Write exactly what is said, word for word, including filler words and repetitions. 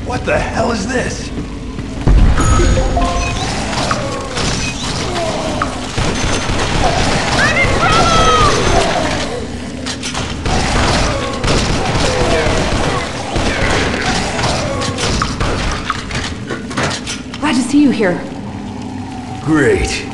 What the hell is this? I'm in trouble! Glad to see you here. Great.